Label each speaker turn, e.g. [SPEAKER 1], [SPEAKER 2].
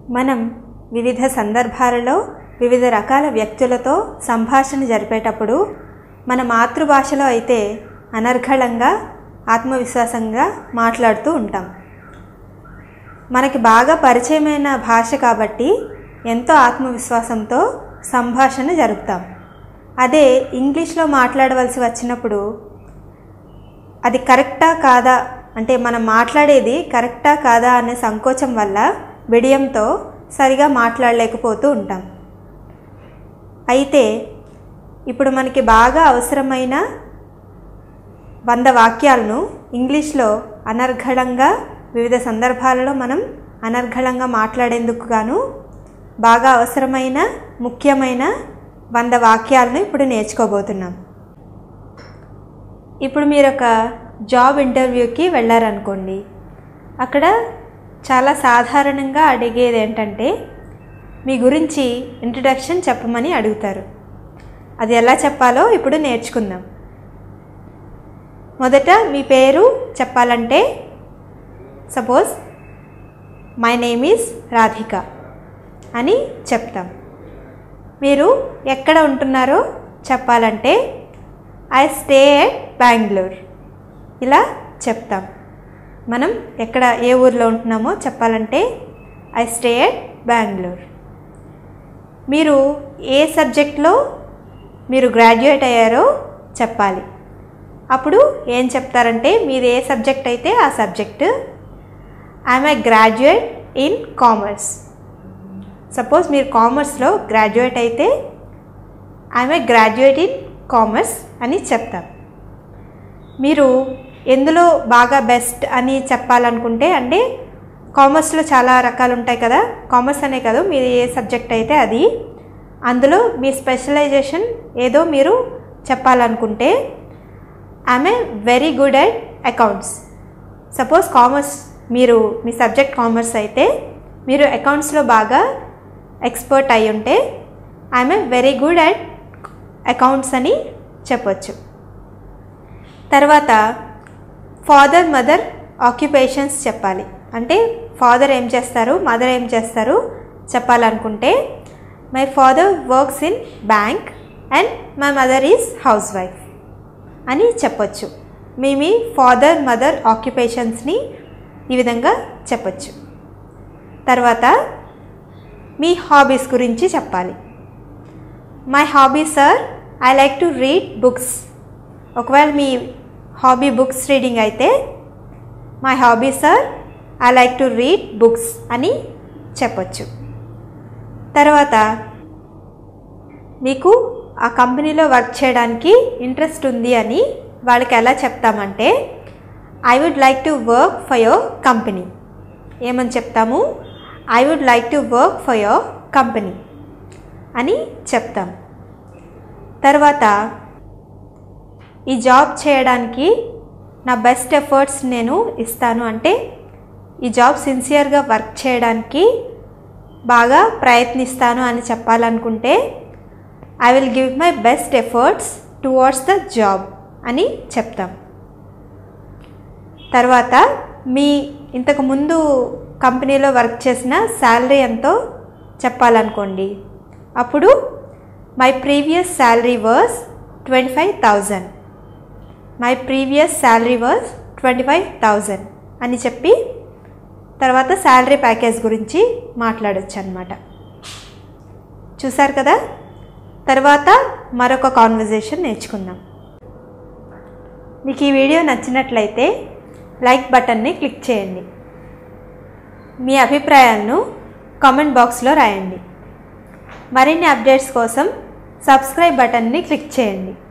[SPEAKER 1] మనం వివిధ సందర్భాలలో వివిధ రకాల వ్యక్తులతో సంభాషణ జరిపేటప్పుడు మన మాతృభాషలో అయితే అనర్గళంగా ఆత్మవిశ్వాసంగా మాట్లాడుతూ ఉంటాం. మనకి బాగా పరిచయమైన భాష కాబట్టి ఎంతో ఆత్మవిశ్వాసంతో సంభాషణ జరుపుతాం. అదే ఇంగ్లీష్లో మాట్లాడవలసి వచ్చినప్పుడు అది కరెక్టా కాదా అంటే మనం మాట్లాడేది కరెక్టా కాదా అనే సంకోచం వల్ల బిడియంతో సరిగా మాట్లాడలేకపోతూ ఉంటాం. అయితే ఇప్పుడు మనకి బాగా అవసరమైన 100 వాక్యాలను ఇంగ్లీష్లో అనర్గళంగా వివిధ సందర్భాలలో మనం అనర్గళంగా మాట్లాడేందుకు గాను బాగా అవసరమైన ముఖ్యమైన 100 వాక్యాలను ఇప్పుడు నేర్చుకోబోతున్నాం. ఇప్పుడు మీరు ఒక జాబ్ ఇంటర్వ్యూకి వెళ్ళారనుకోండి. అక్కడ చాలా సాధారణంగా అడిగేది ఏంటంటే మీ గురించి ఇంట్రడక్షన్ చెప్పమని అడుగుతారు. అది ఎలా చెప్పాలో ఇప్పుడు నేర్చుకుందాం. మొదట మీ పేరు చెప్పాలంటే suppose my name is Radhika అని చెప్తాం. మీరు ఎక్కడ ఉంటున్నారో చెప్పాలంటే ఐ స్టే ఎట్ బెంగళూరు ఇలా చెప్తాం. మనం ఎక్కడ ఏ ఊర్లో ఉంటున్నామో చెప్పాలంటే ఐ స్టే ఎట్ బెంగళూరు. మీరు ఏ సబ్జెక్ట్లో మీరు గ్రాడ్యుయేట్ అయ్యారో చెప్పాలి. అప్పుడు ఏం చెప్తారంటే మీరు ఏ సబ్జెక్ట్ అయితే ఆ subject I'm a graduate in commerce. Suppose మీరు కామర్స్లో గ్రాడ్యుయేట్ అయితే I'm a graduate in commerce అని చెప్తాం. మీరు ఎందులో బాగా బెస్ట్ అని చెప్పాలనుకుంటే అంటే కామర్స్లో చాలా రకాలు ఉంటాయి కదా, కామర్స్ అనే కాదు మీరు ఏ సబ్జెక్ట్ అయితే అది అందులో మీ స్పెషలైజేషన్ ఏదో మీరు చెప్పాలనుకుంటే I'm a very good at accounts. Suppose commerce మీరు మీ సబ్జెక్ట్ కామర్స్ అయితే మీరు అకౌంట్స్లో బాగా ఎక్స్పర్ట్ అయి ఉంటే I'm a very good at accounts అని చెప్పొచ్చు. తర్వాత ఫాదర్ మదర్ ఆక్యుపేషన్స్ చెప్పాలి. అంటే ఫాదర్ ఏం చేస్తారు మదర్ ఏం చేస్తారు చెప్పాలనుకుంటే my father works in bank and my mother is housewife అని చెప్పొచ్చు. మీ ఫాదర్ మదర్ ఆక్యుపేషన్స్ని ఈ విధంగా చెప్పొచ్చు. తర్వాత మీ హాబీస్ గురించి చెప్పాలి. My hobbies are I like to read books. ఒకవేళ మీ హాబీ బుక్స్ రీడింగ్ అయితే my hobbies are I like to read books అని చెప్పొచ్చు. తర్వాత మీకు ఆ కంపెనీలో వర్క్ చేయడానికి ఇంట్రెస్ట్ ఉంది అని వాళ్ళకి ఎలా చెప్తామంటే I would like to work for your company. ఏమని చెప్తాము I would like to work for your company అని చెప్తాం. తర్వాత ఈ జాబ్ చేయడానికి నా బెస్ట్ ఎఫర్ట్స్ నేను ఇస్తాను అంటే ఈ జాబ్ సిన్సియర్గా వర్క్ చేయడానికి బాగా ప్రయత్నిస్తాను అని చెప్పాలనుకుంటే I will give my best efforts towards the job అని చెప్తాం. తర్వాత మీ ఇంతకుముందు కంపెనీలో వర్క్ చేసిన శాలరీ ఎంతో చెప్పాలనుకోండి. అప్పుడు my previous salary was 25,000. My previous salary was 25,000 అని చెప్పి తర్వాత శాలరీ ప్యాకేజ్ గురించి మాట్లాడొచ్చు అన్నమాట. చూసారు కదా. తర్వాత మరొక కాన్వర్జేషన్ నేర్చుకుందాం. మీకు ఈ వీడియో నచ్చినట్లయితే లైక్ బటన్ని క్లిక్ చేయండి. మీ అభిప్రాయాలను కామెంట్ బాక్స్లో రాయండి. మరిన్ని అప్డేట్స్ కోసం సబ్స్క్రైబ్ బటన్ని క్లిక్ చేయండి.